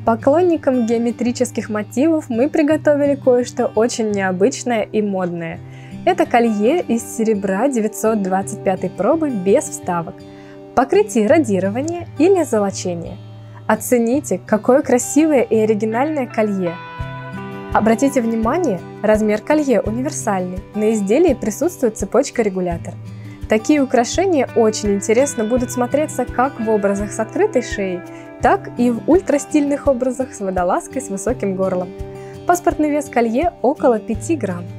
Поклонникам геометрических мотивов мы приготовили кое-что очень необычное и модное. Это колье из серебра 925 пробы без вставок, покрытие радирования или золочения. Оцените, какое красивое и оригинальное колье! Обратите внимание, размер колье универсальный, на изделии присутствует цепочка-регулятор. Такие украшения очень интересно будут смотреться как в образах с открытой шеей, так и в ультрастильных образах с водолазкой с высоким горлом. Паспортный вес колье около 5 грамм.